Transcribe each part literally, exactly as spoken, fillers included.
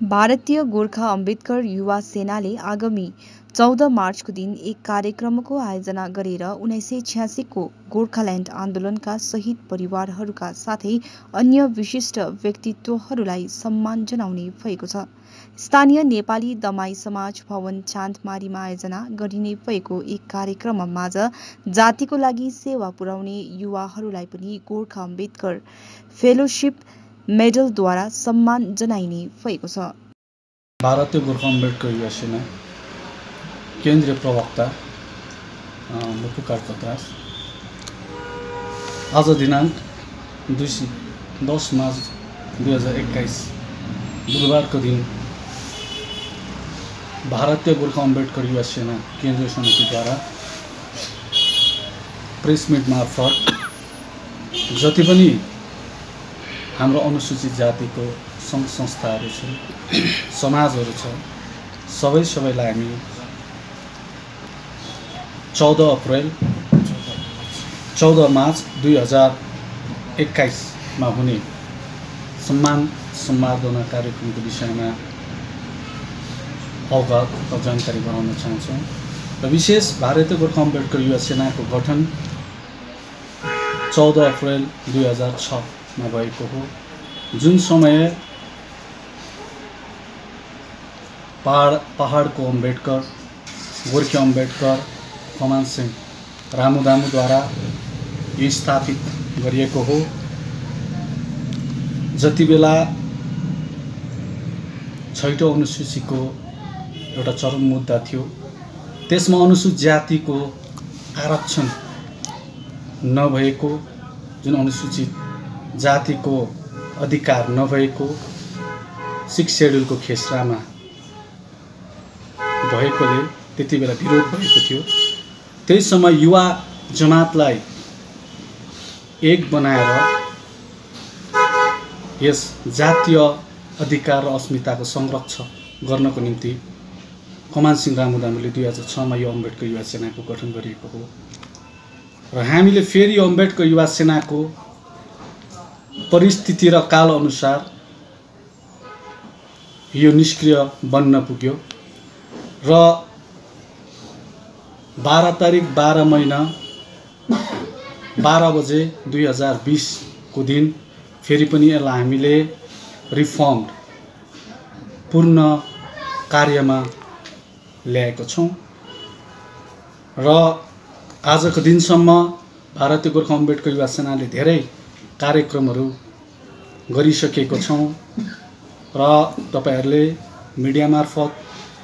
भारतीय गोर्खा अम्बेडकर युवा सेनाले आगामी चौध मार्चको दिन एक कार्यक्रमको आयोजना गरेर उन्नाइस सय छ्यासीको गोर्खाल्यान्ड आन्दोलनका शहीद परिवारहरूका साथै अन्य विशिष्ट व्यक्तित्वहरूलाई सम्मान जनाउने भएको छ। स्थानीय नेपाली दमाई समाज भवन चाँदमारीमा आयोजना गरिने भएको एक कार्यक्रममा माझ जातिको लागि सेवा पुर्याउने युवाहरूलाई पनि गोर्खा अम्बेडकर फेलोशिप मेडलद्वारा सम्मान जनाइने भएको छ। भारतीय गोर्खा अम्बेडकर युवा सेना केन्द्रीय प्रवक्ता मुखु कार्कतास आज दिनांक दस मार्च दुई हजार एक्काइस बुधबारको दिन भारतीय गोर्खा अम्बेडकर युवा सेना केन्द्रीय समितिद्वारा प्रेस मिट मार्फत जति पनि हाम्रो अनुसूचित जातिको सङ्घ संस्थाहरू छन्, समाजहरू छ, सबै सबैलाई हामी चौध अप्रेल चौध मार्च दुई हजार एक्काइसमा हुने सम्मान सम्मार्दना कार्यक्रमको विषयमा अवगत र जानकारी गराउन चाहन्छौँ। र विशेष भारतीय गोर्खा अम्बेडकर युवा सेनाको गठन चौध अप्रेल दुई हजार छमा भएको हो, जुन समय पहाड पहाडको अम्बेडकर गोर्खे अम्बेडकर कमान सिंह रामुदामुद्वारा यो स्थापित गरिएको हो। जति बेला छैटौँ अनुसूचीको एउटा चरम मुद्दा थियो, त्यसमा अनुसूचित जातिको आरक्षण नभएको, जुन अनुसूचित जातिको अधिकार नभएको सिक्स सेड्युलको खेसरामा भएकोले त्यति बेला विरोध भएको थियो। त्यही समय युवा जमातलाई एक बनाएर यस जातीय अधिकार र अस्मिताको संरक्षण गर्नको निम्ति कमान सिंह रामुदामुले दुई हजार छमा यो अम्बेडकर युवा सेनाको गठन गरिएको हो। र हामीले फेरि यो अम्बेडकर युवा सेनाको परिस्थिति र काल अनुसार यो निष्क्रिय बन्न पुग्यो र बाह्र तारिक बाह्र महिना बाह्र बजे दुई हजार बिसको दिन फेरि पनि यसलाई हामीले रिफर्म पूर्ण कार्यमा ल्याएको छौँ। र आजको दिनसम्म भारतीय गोर्खा अम्बेडकर युवा सेनाले धेरै कार्यक्रमहरू गरिसकेको छौँ र तपाईहरूले मिडिया मार्फत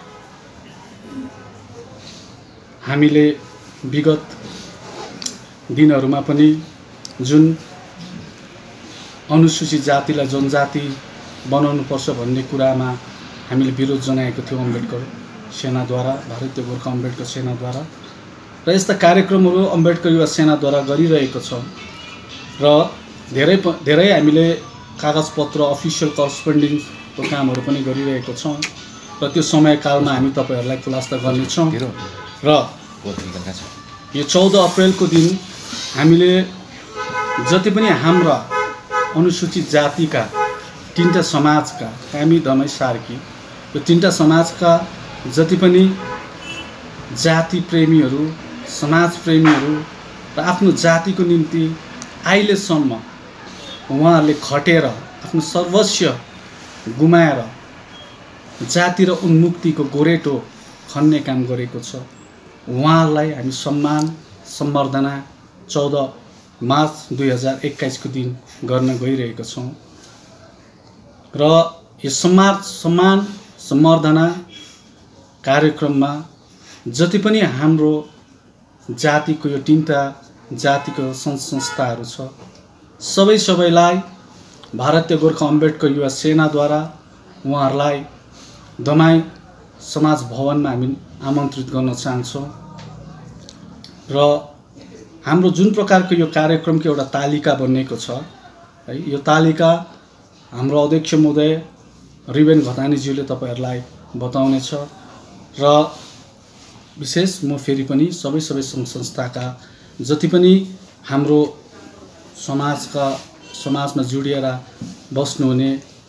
हामीले विगत दिनहरूमा पनि जुन अनुसूचित जातिलाई जनजाति बनाउनुपर्छ भन्ने कुरामा हामीले विरोध जनाएको थियौँ अम्बेडकर सेनाद्वारा, भारतीय गोर्खा अम्बेडकर सेनाद्वारा, र यस्ता कार्यक्रमहरू अम्बेडकर युवा सेनाद्वारा गरिरहेको छ। र धेरै धेरै हामीले कागजपत्र अफिसियल करस्पोन्डिङको कामहरू पनि गरिरहेको छौँ र त्यो समयकालमा हामी तपाईँहरूलाई खुलासा गर्नेछौँ। र यो चौध अप्रेलको दिन हामीले जति पनि हाम्रा अनुसूचित जातिका तीनटा समाजका कामी दमाई सार्की यो तीनटा समाजका जति पनि जाति प्रेमीहरू, समाज प्रेमीहरू र आफ्नो जातिको निम्ति अहिलेसम्म उहाँहरूले खटेर आफ्नो सर्वस्व गुमाएर जाति र उन्मुक्तिको गोरेटो खन्ने काम गरेको छ, उहाँहरूलाई हामी सम्मान सम्बर्धना चौध मार्च दुई हजार एक्काइसको दिन गर्न गइरहेका छौँ। र यो सम्मान सम्मान सम्बर्धना कार्यक्रममा जति पनि हाम्रो जातिको यो तीनटा जातिको सङ्घ संस्थाहरू छ, सबै सबैलाई भारतीय गोर्खा अम्बेडकर युवा सेनाद्वारा उहाँहरूलाई दमाई समाज भवनमा हामी आमन्त्रित गर्न चाहन्छौँ। र हाम्रो जुन प्रकारको यो कार्यक्रमको एउटा तालिका बनेको छ है, यो तालिका हाम्रो अध्यक्ष महोदय रिबेन घतानीज्यूले तपाईहरूलाई बताउनेछ। र विशेष म फेरि पनि सबै सबै सङ्घ संस्थाका जति पनि हाम्रो समाजका समाजमा जोडिएर बस्नुहुने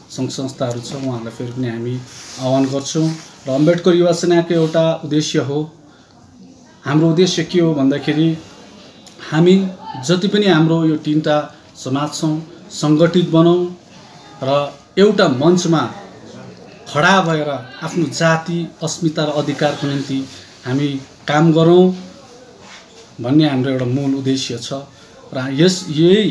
सङ्घ संस्थाहरू छ उहाँहरूलाई फेरि पनि हामी आह्वान गर्छौँ। र अम्बेडकर युवा सेनाको एउटा उद्देश्य हो, हाम्रो उद्देश्य के हो भन्दाखेरि हामी जति पनि हाम्रो यो तिनवटा समाज छौँ सङ्गठित बनाऊँ र एउटा मञ्चमा खडा भएर आफ्नो जाति अस्मिता र अधिकारको निम्ति हामी काम गरौँ भन्ने हाम्रो एउटा मूल उद्देश्य छ। र यस यही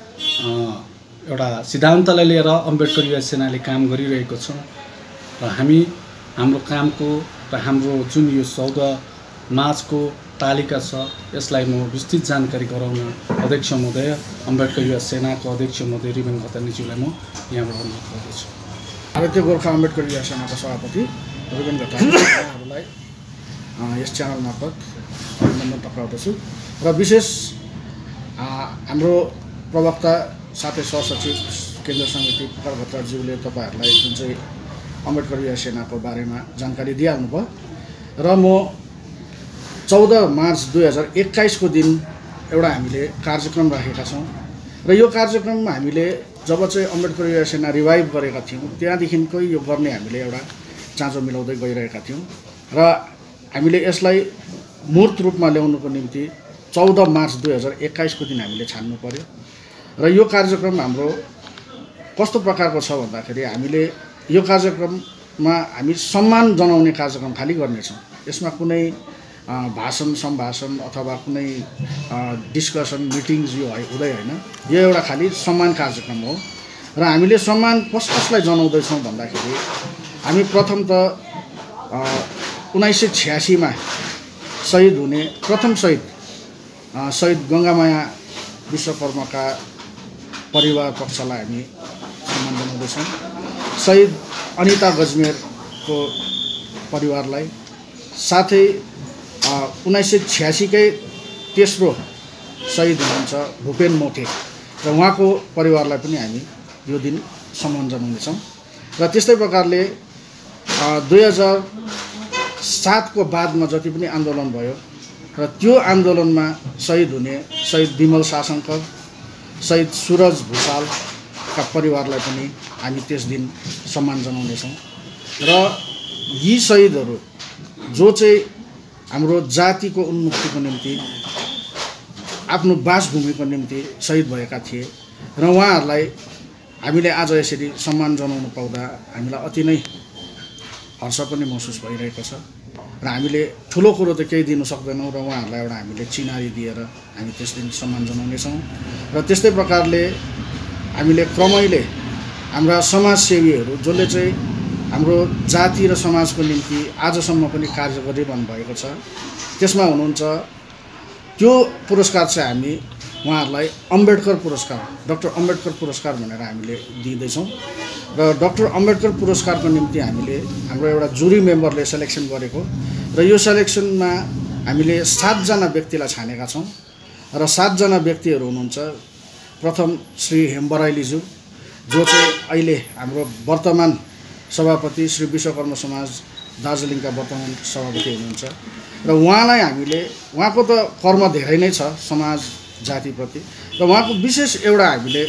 एउटा सिद्धान्तलाई लिएर अम्बेडकर युवा सेनाले काम गरिरहेको छ। र हामी हाम्रो कामको र हाम्रो जुन यो चौध मार्चको तालिका छ यसलाई म विस्तृत जानकारी गराउन अध्यक्ष महोदय अम्बेडकर युवा सेनाको अध्यक्ष महोदय रिबन घतानीज्यूलाई म यहाँबाट अनुरोध गर्दछु। भारतीय गोर्खा अम्बेडकर युवा सेनाका सभापति रिबन घतानीज्यूलाई यस च्यानल मार्फत अभिनन्दन टक्राउँदछु। र विशेष हाम्रो प्रवक्ता साथै सहसचिव केन्द्र समिति पुकार भट्टराज्यूले तपाईँहरूलाई जुन चाहिँ अम्बेडकर युवा सेनाको बारेमा जानकारी दिइहाल्नु भयो। र म चौध मार्च दुई हजार एक्काइसको दिन एउटा हामीले कार्यक्रम राखेका छौँ। र यो कार्यक्रममा हामीले जब चाहिँ अम्बेडकर युवा सेना रिभाइभ गरेका थियौँ त्यहाँदेखिकै यो गर्ने हामीले एउटा चाँजो मिलाउँदै गइरहेका थियौँ। र हामीले यसलाई मूर्त रूपमा ल्याउनुको निम्ति चौध मार्च दुई हजार एक्काइसको दिन हामीले छान्नु पर्यो। र यो कार्यक्रम हाम्रो कस्तो प्रकारको छ भन्दाखेरि हामीले यो कार्यक्रममा हामी सम्मान जनाउने कार्यक्रम खालि गर्नेछौँ। यसमा कुनै भाषण सम्भाषण अथवा कुनै डिस्कसन मिटिङ्स यो है हुँदै होइन, यो एउटा खालि सम्मान कार्यक्रम हो। र हामीले सम्मान कस कसलाई जनाउँदैछौँ भन्दाखेरि हामी प्रथम त उन्नाइस सय छ्यासीमा शहीद हुने प्रथम शहीद शहीद गङ्गामाया विश्वकर्माका परिवार पक्षलाई हामी सम्मान जनाउँदैछौँ। शहीद अनिता गजमेरको परिवारलाई, साथै उन्नाइस सय छ्यासीकै तेस्रो शहीद हुनुहुन्छ भूपेन मोटे र उहाँको परिवारलाई पनि हामी यो दिन सम्मान जनाउनेछौँ। र त्यस्तै प्रकारले दुई हजार सातको बादमा जति पनि आन्दोलन भयो र त्यो आन्दोलनमा शहीद हुने शहीद विमल सासङ्कर, शहीद सुरज भुषालका परिवारलाई पनि हामी त्यस दिन सम्मान जनाउनेछौँ। र यी शहीदहरू जो चाहिँ हाम्रो जातिको उन्मुक्तिको निम्ति आफ्नो बासभूमिको निम्ति शहीद भएका थिए र उहाँहरूलाई हामीले आज यसरी सम्मान जनाउनु पाउँदा हामीलाई अति नै हर्ष पनि महसुस भइरहेको छ। र हामीले ठुलो कुरो त केही दिनु सक्दैनौँ र उहाँहरूलाई एउटा हामीले चिनारी दिएर हामी त्यस दिन सम्मान जनाउनेछौँ। र त्यस्तै प्रकारले हामीले क्रमैले हाम्रा समाजसेवीहरू जसले चाहिँ हाम्रो जाति र समाजको निम्ति आजसम्म पनि कार्य गरिरहनु भएको छ त्यसमा हुनुहुन्छ, त्यो पुरस्कार चाहिँ हामी उहाँहरूलाई अम्बेडकर पुरस्कार, डाक्टर अम्बेडकर पुरस्कार भनेर हामीले दिँदैछौँ। र डाक्टर अम्बेडकर पुरस्कारको निम्ति हामीले हाम्रो एउटा जुरी मेम्बरले सेलेक्सन गरेको र यो सेलेक्सनमा हामीले सातजना व्यक्तिलाई छानेका छौँ। र सातजना व्यक्तिहरू हुनुहुन्छ, प्रथम श्री हेम्बराइलीज्यू जो चाहिँ अहिले हाम्रो वर्तमान सभापति श्री विश्वकर्मा समाज दार्जिलिङका वर्तमान सभापति हुनुहुन्छ। र उहाँलाई हामीले, उहाँको त कर्म धेरै नै छ समाज जातिप्रति, र उहाँको विशेष एउटा हामीले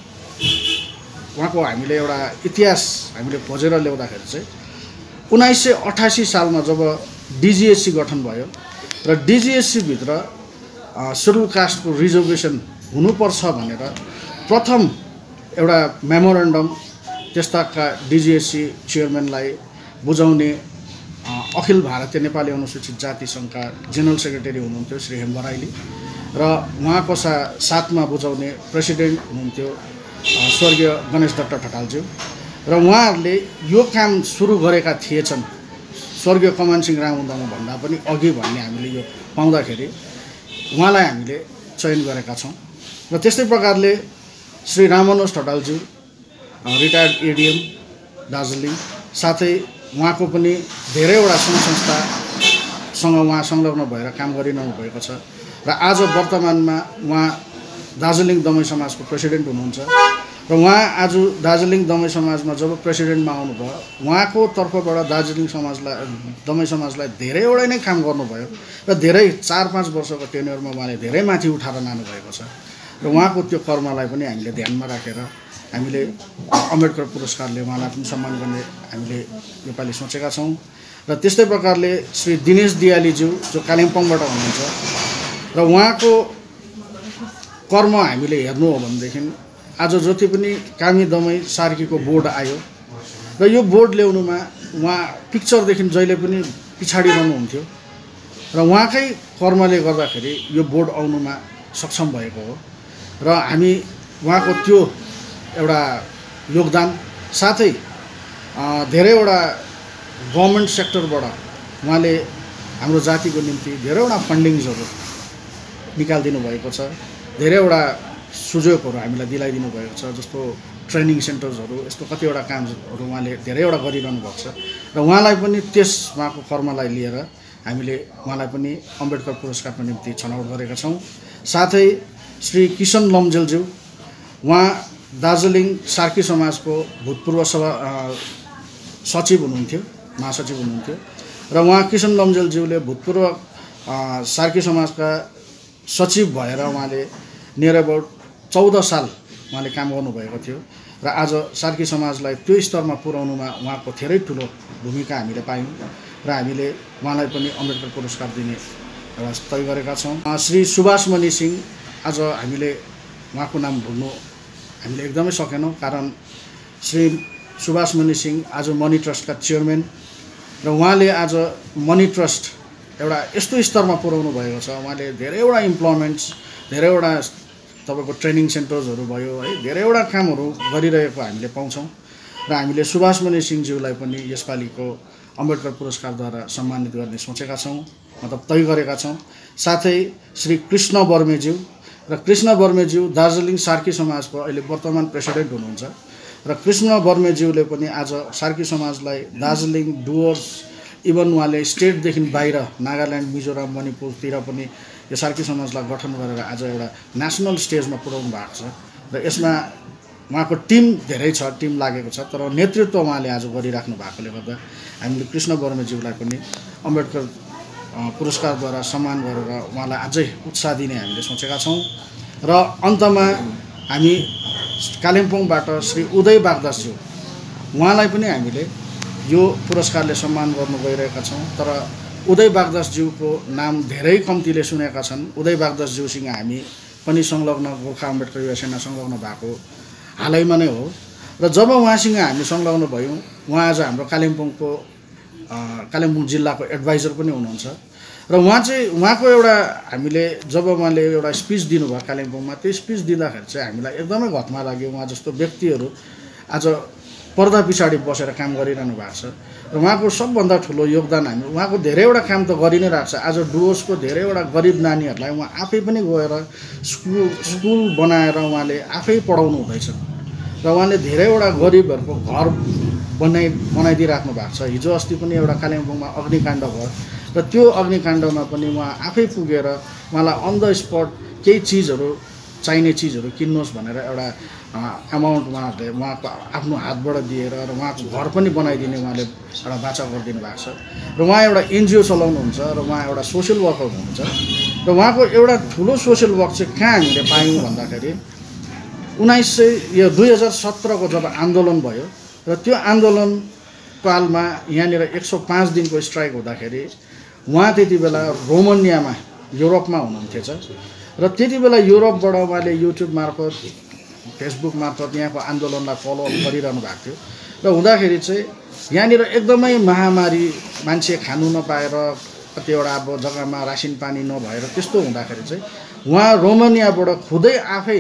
उहाँको हामीले एउटा इतिहास हामीले खोजेर ल्याउँदाखेरि चाहिँ उन्नाइस सय अठासी सालमा जब डिजिएससी गठन भयो र डिजिएससीभित्र सेड्युल कास्टको रिजर्भेसन हुनुपर्छ भनेर प्रथम एउटा मेमोरेन्डम त्यस्ताका डिजिएससी चेयरम्यानलाई बुझाउने अखिल भारतीय नेपाली अनुसूचित जाति सङ्घका जेनरल सेक्रेटरी हुनुहुन्थ्यो श्री हेम्बराइली, र उहाँको सा साथमा बुझाउने प्रेसिडेन्ट हुनुहुन्थ्यो स्वर्गीय गणेश दत्त ठटालज्यू। र उहाँहरूले यो काम सुरु गरेका थिएछन् स्वर्गीय कमान सिंह रामुदामा भन्दा पनि अघि भन्ने हामीले यो पाउँदाखेरि उहाँलाई हामीले चयन गरेका छौँ। र त्यस्तै प्रकारले श्री राममनोज ठटालज्यू रिटायर्ड एडिएम दार्जिलिङ, साथै उहाँको पनि धेरैवटा सङ्घ संस्थासँग उहाँ संलग्न भएर काम गरिरहनु भएको छ। र आज वर्तमानमा उहाँ दार्जिलिङ दमै समाजको प्रेसिडेन्ट हुनुहुन्छ। र उहाँ आज दार्जिलिङ दमै समाजमा जब प्रेसिडेन्टमा आउनुभयो उहाँको तर्फबाट दार्जिलिङ समाजलाई दमै समाजलाई धेरैवटा नै काम गर्नुभयो र धेरै चार पाँच वर्षको टेन्युरमा उहाँले धेरै माथि उठाएर लानुभएको छ। र उहाँको त्यो कर्मलाई पनि हामीले ध्यानमा राखेर हामीले अम्बेडकर पुरस्कारले उहाँलाई पनि सम्मान गर्ने हामीले योपालि सोचेका छौँ। र त्यस्तै प्रकारले श्री दिनेश दियालीज्यू जो कालिम्पोङबाट हुनुहुन्छ र उहाँको कर्म हामीले हेर्नु हो भनेदेखि आज जति पनि कामी दमाई सार्कीको बोर्ड आयो र यो बोर्ड ल्याउनुमा उहाँ पिक्चरदेखि जहिले पनि पछाडि रहनुहुन्थ्यो र उहाँकै कर्मले गर्दाखेरि यो बोर्ड आउनुमा सक्षम भएको हो र हामी उहाँको त्यो एउटा योगदान साथै धेरैवटा गभर्मेन्ट सेक्टरबाट उहाँले हाम्रो जातिको निम्ति धेरैवटा फन्डिङ्सहरू निकालिदिनु भएको छ, धेरैवटा सुझावहरू हामीलाई दिलाइदिनु भएको छ, जस्तो ट्रेनिङ सेन्टर्सहरू यस्तो कतिवटा कामहरू उहाँले धेरैवटा गरिरहनु भएको छ र उहाँलाई पनि त्यस उहाँको कर्मलाई लिएर हामीले उहाँलाई पनि अम्बेडकर पुरस्कारको निम्ति छनौट गरेका छौँ। साथै श्री किशन लम्जेलज्यू उहाँ दार्जिलिङ सार्की समाजको भूतपूर्व सभा सचिव हुनुहुन्थ्यो, महासचिव हुनुहुन्थ्यो र उहाँ किशन लम्जेलज्यूले भूतपूर्व सार्की समाजका सचिव भएर उहाँले नियर अबाउट चौध साल उहाँले काम गर्नुभएको थियो र आज सार्की समाजलाई त्यो स्तरमा पुर्याउनुमा उहाँको धेरै ठुलो भूमिका हामीले पायौँ र हामीले उहाँलाई पनि अम्बेडकर पुरस्कार दिने एउटा तय गरेका छौँ। श्री सुभाष मणि सिंह आज हामीले उहाँको नाम भुल्नु हामीले एकदमै सकेनौँ, कारण श्री सुभाष मणि सिंह आज मनी ट्रस्टका चेयरम्यान र उहाँले आज मनी ट्रस्ट एउटा यस्तो स्तरमा पुर्याउनु भएको छ। उहाँले धेरैवटा इम्प्लोइमेन्ट्स, धेरैवटा तपाईँको ट्रेनिङ सेन्टर्सहरू भयो है, धेरैवटा कामहरू गरिरहेको हामीले पाउँछौँ र हामीले सुभाष मणि सिंहज्यूलाई पनि यसपालिको अम्बेडकर पुरस्कारद्वारा सम्मानित गर्ने सोचेका छौँ, मतलब तय गरेका छौँ। साथै श्री कृष्ण बर्मेज्यू र कृष्ण बर्मेज्यू दार्जिलिङ सार्की समाजको अहिले वर्तमान प्रेसिडेन्ट हुनुहुन्छ र कृष्ण बर्मेज्यूले पनि आज सार्की समाजलाई दार्जिलिङ डुवर्स इभन उहाँले स्टेटदेखि बाहिर नागाल्यान्ड, मिजोराम, मणिपुरतिर पनि यो सार्की समाजलाई गठन गरेर आज एउटा नेसनल स्टेजमा पुर्याउनु भएको छ र यसमा उहाँको टिम धेरै छ, टिम लागेको छ, तर नेतृत्व उहाँले आज गरिराख्नु भएकोले गर्दा हामीले कृष्ण बर्मेज्यूलाई पनि अम्बेडकर पुरस्कारद्वारा सम्मान गरेर उहाँलाई अझै उत्साह दिने हामीले सोचेका छौँ। र अन्तमा हामी कालिम्पोङबाट श्री उदय बागदासज्यू उहाँलाई पनि हामीले यो पुरस्कारले सम्मान गर्नु गइरहेका छौँ। तर उदय बागदासज्यूको नाम धेरै कम्तीले सुनेका छन्। उदय बागदासज्यूसँग हामी पनि संलग्न, गोर्खा अम्बेडकर युवा सेना संलग्न भएको हालैमा नै हो र जब उहाँसँग हामी संलग्न भयौँ, उहाँ आज हाम्रो कालिम्पोङको कालिम्पोङ जिल्लाको एडभाइजर पनि हुनुहुन्छ र उहाँ चाहिँ उहाँको एउटा हामीले जब उहाँले एउटा स्पिच दिनुभयो कालिम्पोङमा, त्यो स्पिच दिँदाखेरि चाहिँ हामीलाई एकदमै घटमा लाग्यो। उहाँ जस्तो व्यक्तिहरू आज पर्दा पछाडि बसेर काम गरिरहनु भएको छ र उहाँको सबभन्दा ठुलो योगदान हामी उहाँको धेरैवटा काम त गरि नै रहेको छ। आज डुवर्सको धेरैवटा गरिब नानीहरूलाई उहाँ आफै पनि गएर स्कुल स्कुल बनाएर उहाँले आफै पढाउनु हुँदैछ र उहाँले धेरैवटा गरिबहरूको घर बनाइ बनाइदिइराख्नु भएको छ। हिजो अस्ति पनि एउटा कालिम्पोङमा अग्निकाण्ड भयो र त्यो अग्निकाण्डमा पनि उहाँ आफै पुगेर उहाँलाई अन द स्पट केही चिजहरू, चाहिने चिजहरू किन्नुहोस् भनेर एउटा एमाउन्ट उहाँहरूले उहाँको आफ्नो हातबाट दिएर र उहाँको घर पनि बनाइदिने उहाँले एउटा बाचा गरिदिनु भएको छ र उहाँ एउटा एनजिओ चलाउनुहुन्छ र उहाँ एउटा सोसियल वर्कर हुनुहुन्छ र उहाँको एउटा ठुलो सोसियल वर्क चाहिँ कहाँ हामीले पायौँ भन्दाखेरि उन्नाइस सय यो दुई हजार सत्रको जब आन्दोलन भयो र त्यो आन्दोलन कालमा यहाँनिर एक सौ पाँच दिनको स्ट्राइक हुँदाखेरि उहाँ त्यति बेला रोमानियामा युरोपमा हुनुहुन्थेछ र त्यति बेला युरोपबाट उहाँले युट्युब मार्फत, फेसबुक मार्फत यहाँको आन्दोलनलाई फलोअप गरिरहनु भएको थियो र हुँदाखेरि चाहिँ यहाँनिर एकदमै महामारी, मान्छे खानु नपाएर कतिवटा अब जग्गामा रासिन पानी नभएर त्यस्तो हुँदाखेरि चाहिँ उहाँ रोमानियाबाट खुदै आफै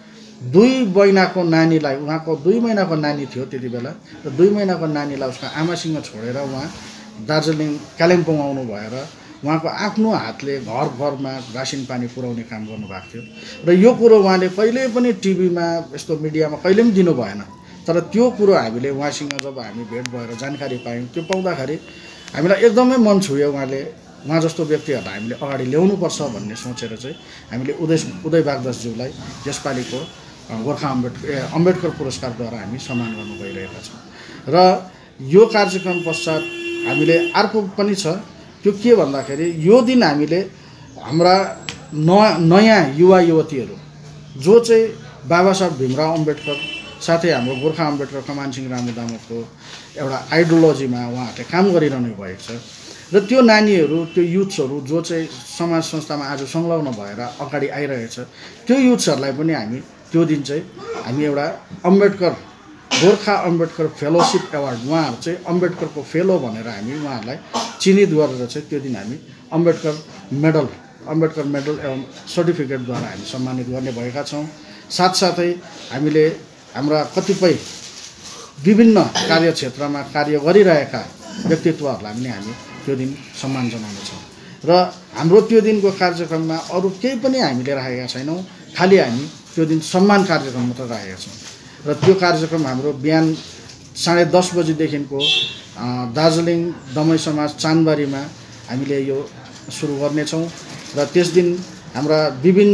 दुई महिनाको नानीलाई, उहाँको दुई महिनाको नानी थियो त्यति बेला र दुई महिनाको नानीलाई उसको आमासँग छोडेर उहाँ दार्जिलिङ कालिम्पोङ आउनु भएर उहाँको आफ्नो हातले घर घरमा रासिन पानी पुर्याउने काम गर्नुभएको थियो र यो कुरो उहाँले कहिल्यै पनि टिभीमा, यस्तो मिडियामा कहिले पनि दिनु भएन। तर त्यो कुरो हामीले उहाँसँग जब हामी भेट भएर जानकारी पायौँ, त्यो पाउँदाखेरि हामीलाई एकदमै मन छुयो। उहाँले उहाँ जस्तो व्यक्तिहरूलाई हामीले अगाडि ल्याउनुपर्छ भन्ने सोचेर चाहिँ हामीले उदय उदय बागदासज्यूलाई यसपालिको गोर्खा अम्बेडकर अम्बेडकर पुरस्कारद्वारा हामी सम्मान गर्नु गइरहेका छौँ र यो कार्यक्रम पश्चात हामीले अर्को पनि छ। त्यो के भन्दाखेरि यो दिन हामीले हाम्रा न नयाँ युवा युवतीहरू जो चाहिँ बाबा साहब भीमराव अम्बेडकर साथै हाम्रो गोर्खा अम्बेडकर कमानसिंह रामुदामको एउटा आइडियोलोजीमा उहाँहरूले काम गरिरहनु भएको छ र त्यो नानीहरू त्यो युथ्सहरू जो चाहिँ समाज संस्थामा आज संलग्न भएर अगाडि आइरहेछ त्यो युथ्सहरूलाई पनि हामी त्यो दिन चाहिँ हामी एउटा अम्बेडकर गोर्खा अम्बेडकर फेलोसिप एवार्ड उहाँहरू चाहिँ अम्बेडकरको फेलो भनेर हामी उहाँहरूलाई चिनित गरेर चाहिँ त्यो दिन हामी अम्बेडकर मेडल अम्बेडकर मेडल एवं सर्टिफिकेटद्वारा हामी सम्मानित गर्ने भएका छौँ। साथसाथै हामीले हाम्रा कतिपय विभिन्न कार्यक्षेत्रमा कार्य गरिरहेका व्यक्तित्वहरूलाई पनि हामी त्यो दिन सम्मान जनाउनेछौँ र हाम्रो त्यो दिनको कार्यक्रममा अरू केही पनि हामीले राखेका छैनौँ, खालि हामी त्यो दिन सम्मान कार्यक्रम मात्र राखेका छौँ र त्यो कार्यक्रम हाम्रो बिहान साढे दस बजीदेखिको दार्जिलिङ दमै समाज चानबारीमा हामीले यो सुरु गर्नेछौँ र त्यस दिन हाम्रा विभिन्न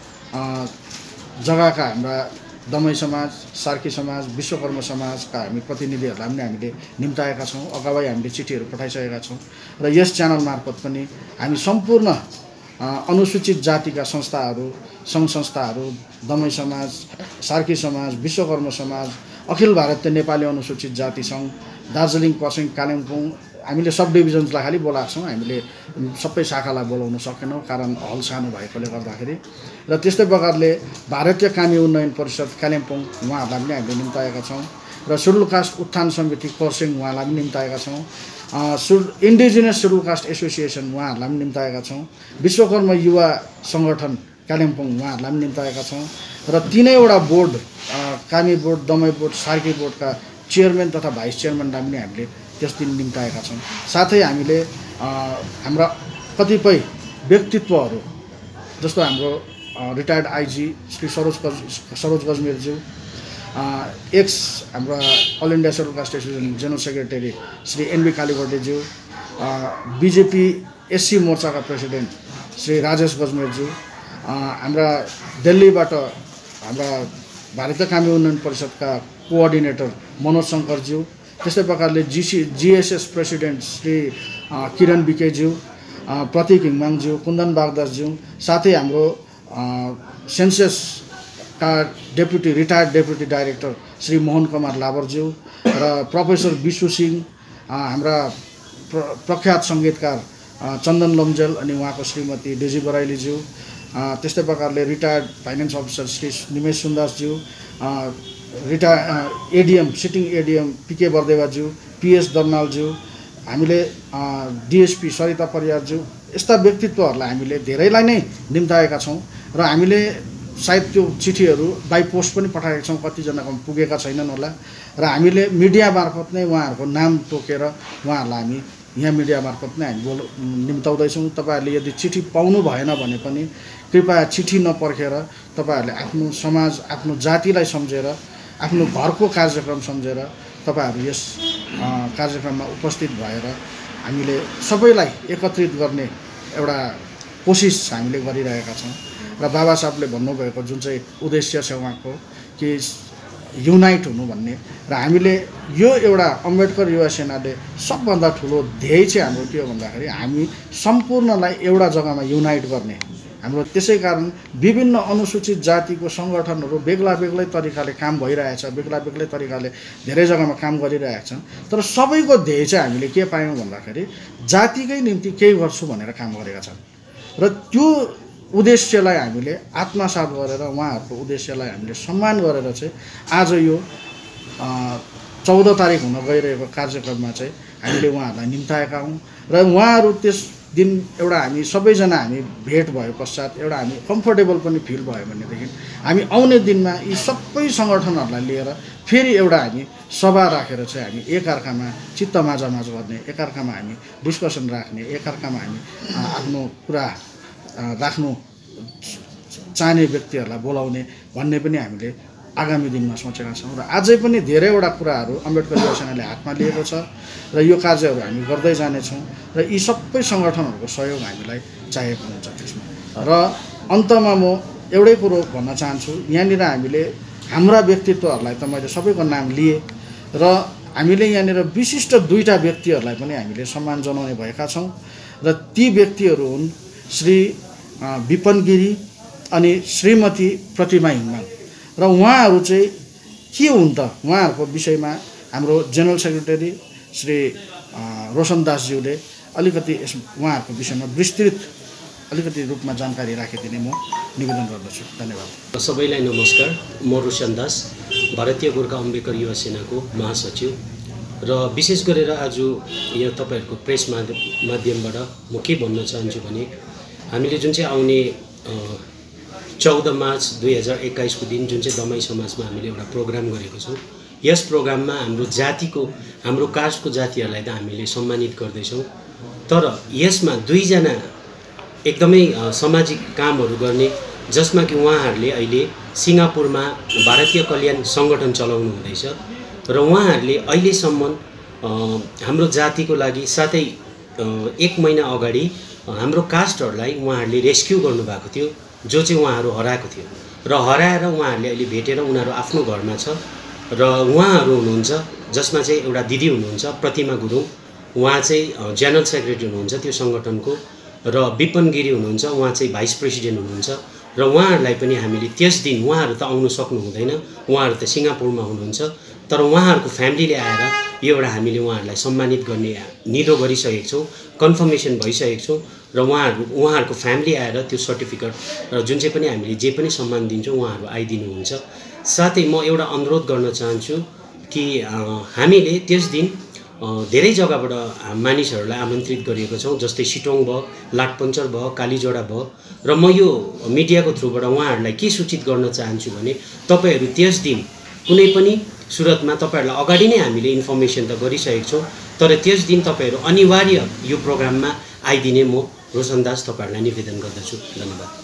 जग्गाका हाम्रा दमै समाज, सार्की समाज, विश्वकर्म समाजका हामी प्रतिनिधिहरूलाई पनि हामीले निम्ताएका छौँ। अगावै हामीले चिठीहरू पठाइसकेका छौँ र यस च्यानल मार्फत पनि हामी सम्पूर्ण अनुसूचित जातिका संस्थाहरू, सङ्घ संस्थाहरू, दमै समाज, सार्की समाज, विश्वकर्म समाज, अखिल भारतीय नेपाली अनुसूचित जाति सङ्घ, दार्जिलिङ, खरसाङ, कालिम्पोङ, हामीले सब डिभिजन्सलाई खालि बोलाएको छौँ। हामीले सबै शाखालाई बोलाउन सकेनौँ कारण हल सानो भएकोले गर्दाखेरि र त्यस्तै प्रकारले भारतीय कामी उन्नयन परिषद कालिम्पोङ उहाँहरूलाई पनि हामीले निम्ताएका छौँ र सेड्युल कास्ट उत्थान समिति खरसाङ उहाँलाई पनि निम्ताएका छौँ। सु इन्डिजिनियस सेड्युल कास्ट एसोसिएसन उहाँहरूलाई पनि निम्ताएका छौँ। विश्वकर्म युवा सङ्गठन कालिम्पोङ उहाँहरूलाई पनि निम्ताएका छौँ र तीनैवटा board, Kami board, Damai board, Sarki बोर्डका चेयरम्यान तथा भाइस चेयरम्यानलाई पनि हामीले त्यस दिन निम्ताएका छौँ। साथै हामीले हाम्रा कतिपय व्यक्तित्वहरू जस्तो हाम्रो रिटायर्ड आइजी श्री सरोज गज सरोज गजमेरज्यू, एक्स हाम्रा all India scheduled caste association general secretary Shri NB कालीगोटेज्यू, बिजेपी एससी मोर्चाका प्रेसिडेन्ट श्री राजेश गजमेरज्यू, हाम्रा दिल्लीबाट हाम्रा भारतीय कामी उन्नयन परिषदका कोअर्डिनेटर मनोज शङ्करज्यू, त्यस्तै प्रकारले GC GSS president Shri Kiran बिकेज्यू, प्रतीक हिङमाङज्यू, कुन्दन बागदासज्यू, साथै हाम्रो सेन्ससका deputy retired deputy director Shri Mohan Kumar लाबरज्यू र प्रोफेसर विशु सिंह, हाम्रा प्र प्रख्यात सङ्गीतकार चन्दन लम्जेल अनि उहाँको श्रीमती डेजी बराइलीज्यू, त्यस्तै प्रकारले retired finance officer Shri Nimesh सुन्दासज्यू, retire ADM sitting ADM PK बर्देवाज्यू, पिएस दर्नालज्यू, हामीले डिएसपी सरिता परियारज्यू, यस्ता व्यक्तित्वहरूलाई हामीले धेरैलाई नै निम्ताएका छौँ र हामीले सायद त्यो चिठीहरू बाई पोस्ट पनि पठाएका छौँ, कतिजनाको पुगेका छैनन् होला र हामीले मिडिया मार्फत नै उहाँहरूको नाम तोकेर उहाँहरूलाई हामी यहाँ मिडिया मार्फत नै हामी बोल निम्ताउँदैछौँ। तपाईँहरूले यदि चिठी पाउनु भएन भने पनि कृपया चिठी नपर्खेर तपाईँहरूले आफ्नो समाज, आफ्नो जातिलाई सम्झेर, आफ्नो घरको कार्यक्रम सम्झेर तपाईँहरू यस कार्यक्रममा उपस्थित भएर हामीले सबैलाई एकत्रित गर्ने एउटा कोसिस हामीले गरिरहेका छौँ र बाबा साहबले भन्नुभएको जुन चाहिँ उद्देश्य छ उहाँको कि युनाइट हुनु भन्ने, र हामीले यो एउटा अम्बेडकर युवा सेनाले सबभन्दा ठुलो ध्येय चाहिँ हाम्रो के हो भन्दाखेरि हामी सम्पूर्णलाई एउटा जग्गामा युनाइट गर्ने हाम्रो। त्यसै कारण विभिन्न अनुसूचित जातिको सङ्गठनहरू बेग्ला बेग्लै तरिकाले काम भइरहेछ, बेग्ला बेग्लै तरिकाले धेरै जग्गामा काम गरिरहेका छन्, तर सबैको ध्येय चाहिँ हामीले के पायौँ भन्दाखेरि जातिकै निम्ति केही गर्छु भनेर काम गरेका छन् र त्यो उद्देश्यलाई हामीले आत्मसात गरेर उहाँहरूको उद्देश्यलाई हामीले सम्मान गरेर चाहिँ आज यो चौध तारिक हुन गइरहेको कार्यक्रममा चाहिँ हामीले उहाँहरूलाई निम्ताएका हौँ र उहाँहरू त्यस दिन एउटा हामी सबैजना हामी भेट भए पश्चात एउटा हामी कम्फर्टेबल पनि फिल भयो भनेदेखि हामी आउने दिनमा यी सबै सङ्गठनहरूलाई लिएर फेरि एउटा हामी सभा राखेर चाहिँ हामी एकअर्कामा चित्त माझामाझ गर्ने, एकअर्कामा हामी डिस्कसन राख्ने, एकअर्कामा हामी आफ्नो कुरा राख्नु चाहने व्यक्तिहरूलाई बोलाउने भन्ने पनि हामीले आगामी दिनमा सोचेका छौँ र अझै पनि धेरैवटा कुराहरू अम्बेडकर युवा सेनाले हातमा लिएको छ र यो कार्यहरू हामी गर्दै जानेछौँ र यी सबै सङ्गठनहरूको सहयोग हामीलाई चाहिएको हुन्छ त्यसमा। र अन्तमा म एउटै कुरो भन्न चाहन्छु, यहाँनिर हामीले हाम्रा व्यक्तित्वहरूलाई त मैले सबैको नाम लिएँ र हामीले यहाँनिर विशिष्ट दुईवटा व्यक्तिहरूलाई पनि हामीले सम्मान जनाउने भएका छौँ र ती व्यक्तिहरू हुन् श्री विपन गिरी अनि श्रीमती प्रतिमा हिङमाङ र उहाँहरू चाहिँ के हुन् त उहाँहरूको विषयमा हाम्रो जेनरल सेक्रेटरी श्री रोशन दासज्यूले अलिकति यस उहाँहरूको विषयमा विस्तृत अलिकति रूपमा जानकारी राखिदिने म निवेदन गर्दछु। धन्यवाद। सबैलाई नमस्कार। म रोशन दास, भारतीय गोर्खा अम्बेडकर युवा सेनाको महासचिव र विशेष गरेर आज यो तपाईँहरूको प्रेस माध्यम माध्यमबाट म के भन्न चाहन्छु भने हामीले जुन चाहिँ आउने चौध मार्च दुई हजार एक्काइसको दिन जुन चाहिँ दमाई समाजमा हामीले एउटा प्रोग्राम गरेको छौँ, यस प्रोग्राममा हाम्रो जातिको हाम्रो कास्टको जातिहरूलाई त हामीले सम्मानित गर्दैछौँ। तर यसमा दुईजना एकदमै सामाजिक कामहरू गर्ने, जसमा कि उहाँहरूले अहिले सिङ्गापुरमा भारतीय कल्याण सङ्गठन चलाउनु हुँदैछ र उहाँहरूले अहिलेसम्म हाम्रो जातिको लागि साथै एक महिना अगाडि हाम्रो कास्टहरूलाई उहाँहरूले रेस्क्यु गर्नुभएको थियो, जो चाहिँ उहाँहरू हराएको थियो र हराएर उहाँहरूले अहिले भेटेर उनीहरू आफ्नो घरमा छ र उहाँहरू हुनुहुन्छ जसमा चाहिँ एउटा दिदी हुनुहुन्छ प्रतिमा गुरुङ, उहाँ चाहिँ जेनरल सेक्रेटरी हुनुहुन्छ त्यो सङ्गठनको, र विपन गिरी हुनुहुन्छ, उहाँ चाहिँ भाइस प्रेसिडेन्ट हुनुहुन्छ र उहाँहरूलाई पनि हामीले त्यस दिन उहाँहरू त आउनु सक्नु हुँदैन, उहाँहरू त सिङ्गापुरमा हुनुहुन्छ, तर उहाँहरूको फ्यामिलीले आएर यो एउटा हामीले उहाँहरूलाई सम्मानित गर्ने निधो गरिसकेको छौँ, कन्फर्मेसन भइसकेको छौँ र उहाँहरू उहाँहरूको फ्यामिली आएर त्यो सर्टिफिकेट र जुन चाहिँ पनि हामीले जे पनि सम्मान दिन्छौँ उहाँहरू आइदिनुहुन्छ। साथै म एउटा अनुरोध गर्न चाहन्छु कि हामीले त्यस दिन धेरै जग्गाबाट मानिसहरूलाई आमन्त्रित गरिएको छौँ, जस्तै सिटोङ भयो, लाटपन्चर भयो, कालीझोडा भयो, र म यो मिडियाको थ्रुबाट उहाँहरूलाई के सूचित गर्न चाहन्छु भने तपाईँहरू त्यस दिन कुनै पनि सुरतमा तपाईँहरूलाई अगाडि नै हामीले इन्फर्मेसन त गरिसकेको छौँ, तर त्यस दिन तपाईँहरू अनिवार्य यो प्रोग्राममा आइदिने म रोशन दास तपाईँहरूलाई निवेदन गर्दछु। धन्यवाद।